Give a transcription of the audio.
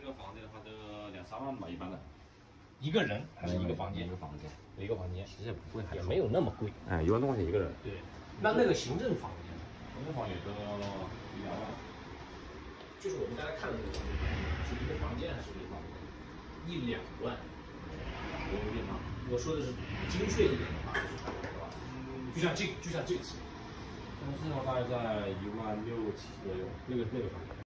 个房间的话都2、3万吧，一般的。 一个人还是一个房间？ 一个房间， 一个房间， 其实也不贵， 也没有那么贵。 哎，1万多块钱一个人。 对，那个行政房间， 行政房也都1、2万。 就是我们刚才看的那个房间，是一个房间还是一个房间？1、2万。 有点吗？ 我说的是精确一点的话，就是大概多少？就像这次， 这个的话大概在1万6、7左右。 那个房间。